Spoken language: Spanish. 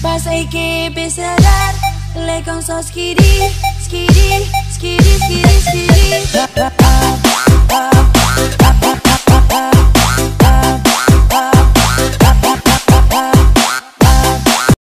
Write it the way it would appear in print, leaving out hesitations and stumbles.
Passei que pensadar, le com só skiri, skiri, skiri, skiri, skiri.